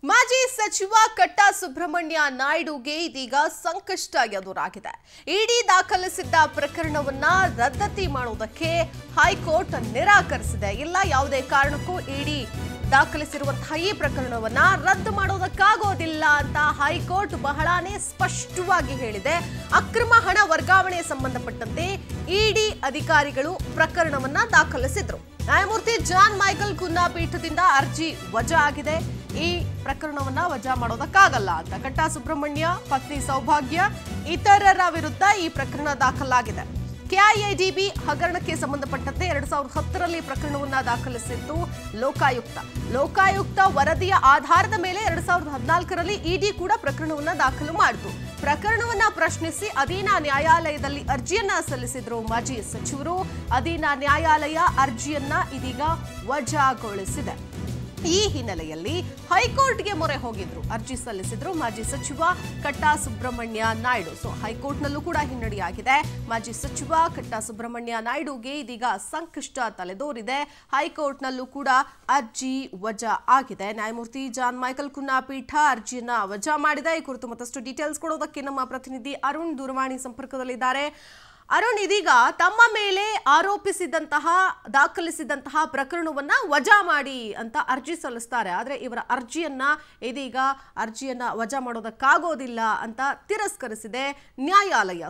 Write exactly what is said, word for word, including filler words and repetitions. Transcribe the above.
ಮಾಜಿ ಸಚಿವ ಕಟ್ಟಾ ಸುಬ್ರಹ್ಮಣ್ಯ ನಾಯ್ಡುಗೆ ಇದೀಗ ಸಂಕಷ್ಟ ಎದುರಾಗಿದೆ. ಇಡಿ ದಾಖಲಿಸಿದ್ದ ಪ್ರಕರಣವನ್ನ ರದ್ದತಿ ಮಾಡುವುದಕ್ಕೆ ಹೈಕೋರ್ಟ್ ನಿರಾಕರಿಸಿದೆ. ಇಲ್ಲ, ಯಾವುದೇ ಕಾರಣಕ್ಕೂ ಇಡಿ ದಾಖಲಿಸಿರುವಂತಹ ಈ ಪ್ರಕರಣವನ್ನ ರದ್ದು ಮಾಡೋದಕ್ಕಾಗೋದಿಲ್ಲ ಅಂತ ಹೈಕೋರ್ಟ್ ಬಹಳಾನೇ ಸ್ಪಷ್ಟವಾಗಿ ಹೇಳಿದೆ. ಅಕ್ರಮ ಹಣ ವರ್ಗಾವಣೆ ಸಂಬಂಧಪಟ್ಟಂತೆ ಇಡಿ ಅಧಿಕಾರಿಗಳು ಪ್ರಕರಣವನ್ನ ದಾಖಲಿಸಿದ್ರು. ನ್ಯಾಯಮೂರ್ತಿ ಜಾನ್ ಮೈಕಲ್ ಕುನ್ನಾ ಪೀಠದಿಂದ ಅರ್ಜಿ ವಜಾ ಆಗಿದೆ. ಈ ಪ್ರಕರಣವನ್ನ ವಜಾ ಮಾಡೋದಕ್ಕಾಗಲ್ಲ ಅಂತ ಕಟ್ಟಾ ಸುಬ್ರಹ್ಮಣ್ಯ, ಪತ್ನಿ ಸೌಭಾಗ್ಯ ಇತರರ ವಿರುದ್ಧ ಈ ಪ್ರಕರಣ ದಾಖಲಾಗಿದೆ. ಕೆಐಎಡಿಬಿ ಹಗರಣಕ್ಕೆ ಸಂಬಂಧಪಟ್ಟಂತೆ ಎರಡ್ ಸಾವಿರದ ಹತ್ತರಲ್ಲಿ ಪ್ರಕರಣವನ್ನ ದಾಖಲಿಸಿತ್ತು ಲೋಕಾಯುಕ್ತ. ಲೋಕಾಯುಕ್ತ ವರದಿಯ ಆಧಾರದ ಮೇಲೆ ಎರಡ್ ಸಾವಿರದ ಹದಿನಾಲ್ಕರಲ್ಲಿ ಇಡಿ ಕೂಡ ಪ್ರಕರಣವನ್ನ ದಾಖಲು ಮಾಡಿತು. ಪ್ರಕರಣವನ್ನ ಪ್ರಶ್ನಿಸಿ ಅಧೀನ ನ್ಯಾಯಾಲಯದಲ್ಲಿ ಅರ್ಜಿಯನ್ನ ಸಲ್ಲಿಸಿದ್ರು ಮಾಜಿ ಸಚಿವರು. ಅಧೀನ ನ್ಯಾಯಾಲಯ ಅರ್ಜಿಯನ್ನ ಇದೀಗ ವಜಾಗೊಳಿಸಿದೆ. ಈ ಹಿನ್ನೆಲೆಯಲ್ಲಿ ಹೈಕೋರ್ಟ್ಗೆ ಮೊರೆ ಹೋಗಿದ್ರು, ಅರ್ಜಿ ಸಲ್ಲಿಸಿದ್ರು ಮಾಜಿ ಸಚಿವ ಕಟ್ಟಾ ಸುಬ್ರಹ್ಮಣ್ಯ ನಾಯ್ಡು. ಸೊ ಹೈಕೋರ್ಟ್ನಲ್ಲೂ ಕೂಡ ಹಿನ್ನಡೆಯಾಗಿದೆ. ಮಾಜಿ ಸಚಿವ ಕಟ್ಟಾ ಸುಬ್ರಹ್ಮಣ್ಯ ನಾಯ್ಡುಗೆ ಇದೀಗ ಸಂಕಷ್ಟ ತಲೆದೋರಿದೆ. ಹೈಕೋರ್ಟ್ನಲ್ಲೂ ಕೂಡ ಅರ್ಜಿ ವಜಾ ಆಗಿದೆ. ನ್ಯಾಯಮೂರ್ತಿ ಜಾನ್ ಮೈಕಲ್ ಕುನ್ನಾ ಪೀಠ ಅರ್ಜಿಯನ್ನ ವಜಾ ಮಾಡಿದೆ. ಈ ಕುರಿತು ಮತ್ತಷ್ಟು ಡೀಟೇಲ್ಸ್ ಕೊಡೋದಕ್ಕೆ ನಮ್ಮ ಪ್ರತಿನಿಧಿ ಅರುಣ್ ದೂರವಾಣಿ ಸಂಪರ್ಕದಲ್ಲಿದ್ದಾರೆ. ಅರುಣ್, ಇದೀಗ ತಮ್ಮ ಮೇಲೆ ಆರೋಪಿಸಿದಂತಹ ದಾಖಲಿಸಿದಂತಹ ಪ್ರಕರಣವನ್ನ ವಜಾ ಮಾಡಿ ಅಂತ ಅರ್ಜಿ ಸಲ್ಲಿಸ್ತಾರೆ. ಆದ್ರೆ ಇವರ ಅರ್ಜಿಯನ್ನ ಇದೀಗ ಅರ್ಜಿಯನ್ನ ವಜಾ ಮಾಡೋದಕ್ಕಾಗೋದಿಲ್ಲ ಅಂತ ತಿರಸ್ಕರಿಸಿದೆ ನ್ಯಾಯಾಲಯ.